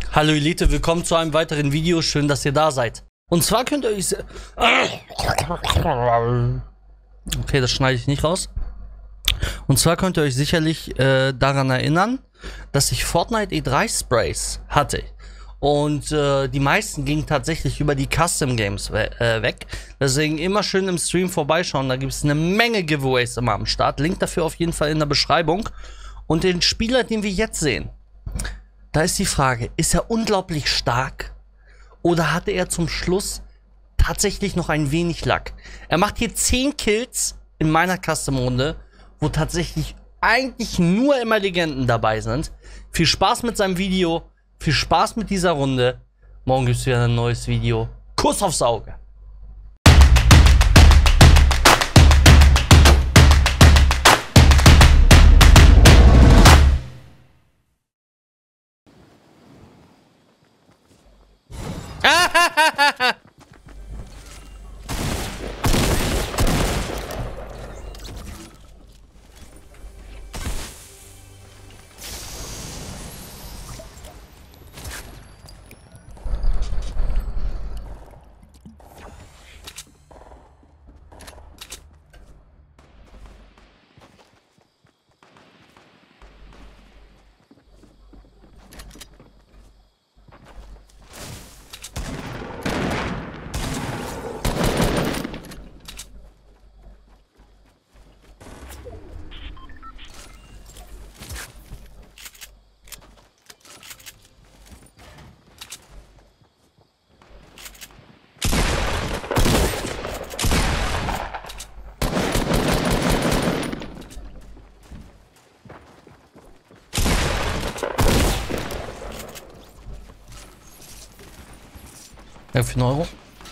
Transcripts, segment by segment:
Hallo Elite, willkommen zu einem weiteren Video. Schön, dass ihr da seid. Und zwar könnt ihr euch... Okay, das schneide ich nicht raus. Und zwar könnt ihr euch sicherlich daran erinnern, dass ich Fortnite E3 Sprays hatte. Und die meisten gingen tatsächlich über die Custom Games weg. Deswegen immer schön im Stream vorbeischauen. Da gibt es eine Menge Giveaways immer am Start. Link dafür auf jeden Fall in der Beschreibung. Und den Spieler, den wir jetzt sehen, da ist die Frage, ist er unglaublich stark? Oder hatte er zum Schluss tatsächlich noch ein wenig Lack? Er macht hier 10 Kills in meiner Custom-Runde, wo tatsächlich eigentlich nur immer Legenden dabei sind. Viel Spaß mit seinem Video. Viel Spaß mit dieser Runde. Morgen gibt es wieder ein neues Video. Kuss aufs Auge. Ja, für 1 Euro.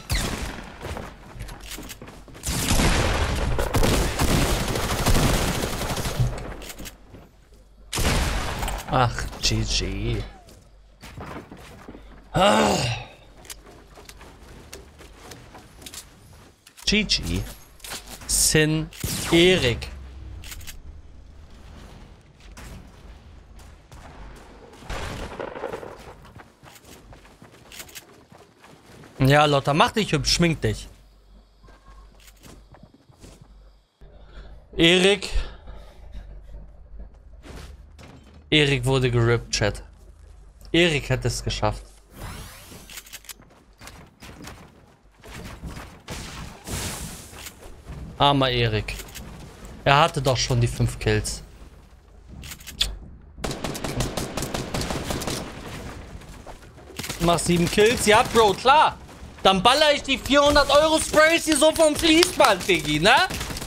Ach, GG. GG. Sin Erik. Ja, Lotta, mach dich hübsch, schmink dich. Erik wurde gerippt, Chat. Erik hätte es geschafft. Armer Erik. Er hatte doch schon die 5 Kills. Mach 7 Kills. Ja, Bro, klar. Dann baller ich die 400 Euro Sprays hier so vom Fließband, Diggi, ne?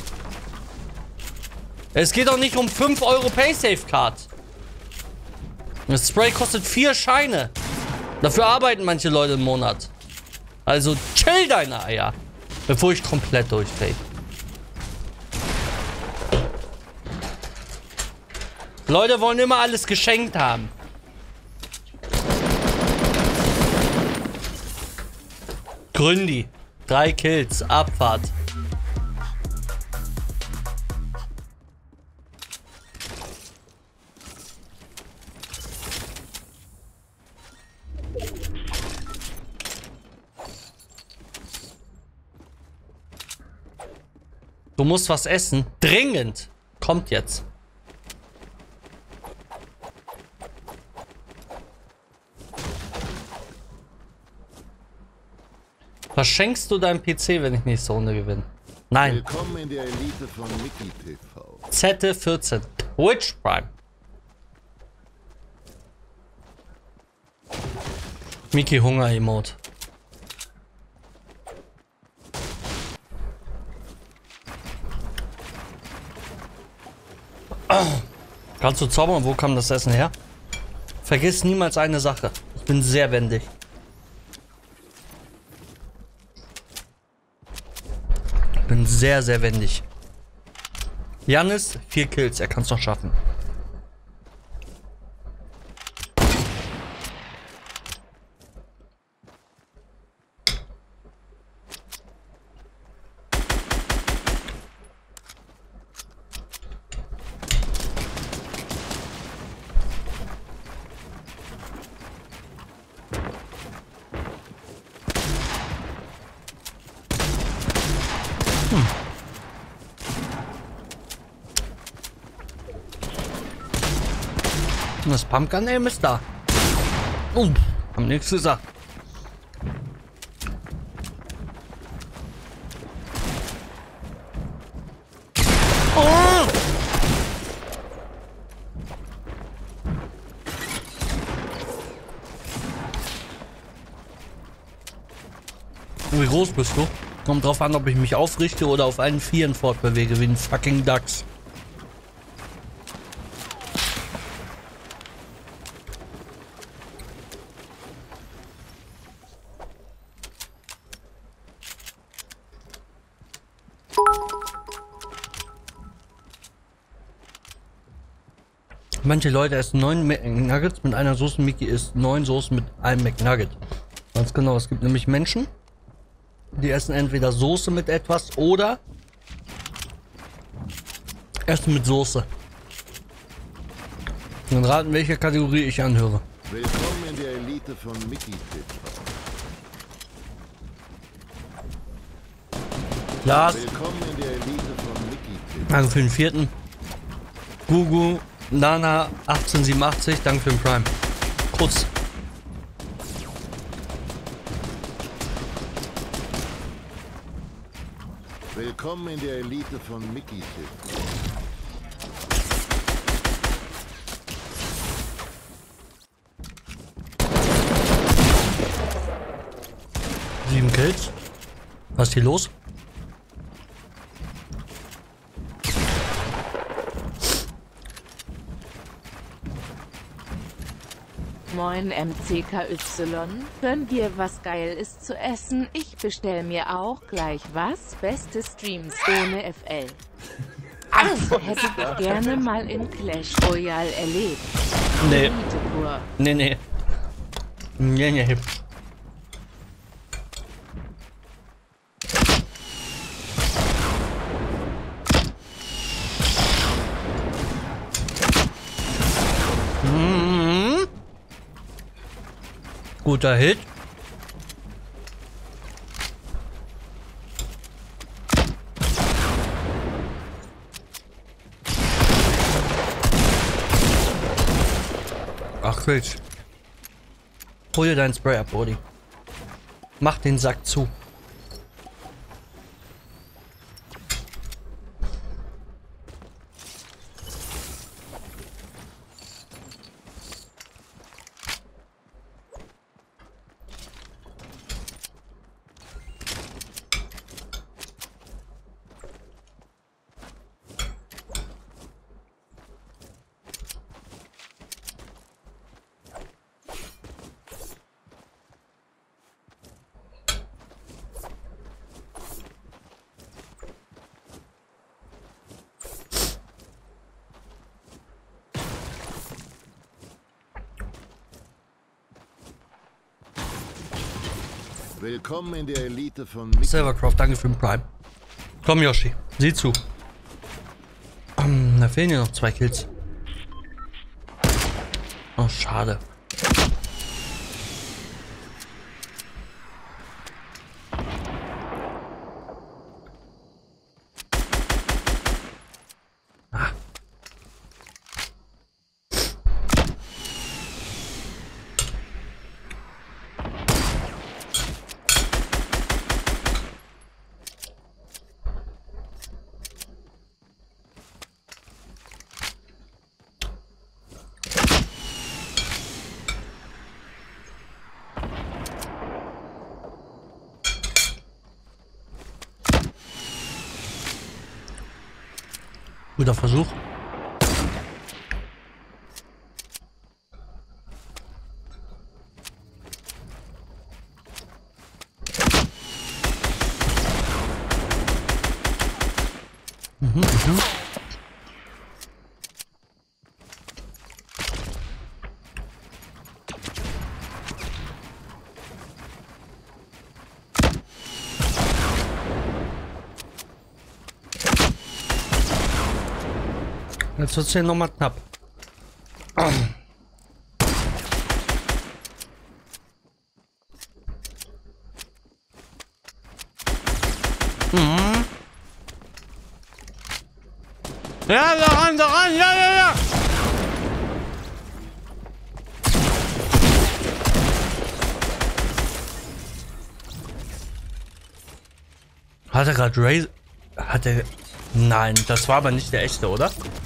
Es geht doch nicht um 5 Euro Paysafe Card. Das Spray kostet 4 Scheine. Dafür arbeiten manche Leute im Monat. Also chill deine Eier, bevor ich komplett durchdrehe. Leute wollen immer alles geschenkt haben. Gründi. 3 Kills. Abfahrt. Du musst was essen. Dringend. Kommt jetzt. Verschenkst du deinen PC, wenn ich nächste Runde gewinne? Nein. Willkommen in der Elite von Mickey TV. ZT14. Twitch Prime. Mickey Hunger Emote. Kannst du zaubern? Wo kam das Essen her? Vergiss niemals eine Sache. Ich bin sehr wendig. Bin sehr, sehr wendig. Jannis, 4 Kills. Er kann es noch schaffen. Das Pumpkin Aim ist da. Haben nichts gesagt. Oh! Wie groß bist du? Kommt drauf an, ob ich mich aufrichte oder auf allen Vieren fortbewege, wie ein fucking Dachs. Manche Leute essen 9 McNuggets mit einer Soße. Mickey isst 9 Soßen mit einem McNugget. Ganz genau, es gibt nämlich Menschen, die essen entweder Soße mit etwas oder essen mit Soße. Und raten, welche Kategorie ich anhöre. Willkommen in der Elite von Mickey TV. Lars, Willkommen in der Elite von Mickey TV. danke für den 4. Gugu, Nana 1887, danke für den Prime. Kurz. Willkommen in der Elite von Mickey TV. 7 Kills. Was ist hier los? Moin MCKY, gönn dir was geil ist zu essen, ich bestell mir auch gleich was, beste Streams ohne FL. Das hätte ich gerne mal in Clash Royale erlebt. Nee. Elite pur. Nee, nee. Nee, nee. Guter Hit. Ach Quatsch. Hol dir deinen Spray ab, Brody. Mach den Sack zu. Willkommen in der Elite von Mickey. Silvercroft, danke für den Prime. Komm, Yoshi, sieh zu. Da fehlen ja noch 2 Kills. Oh, schade. Ah. Guter Versuch. Jetzt wird es hier nochmal knapp. Ja, daran, ja, ja, ja. Hat er gerade Ray... Hat er... Nein, das war aber nicht der echte, oder?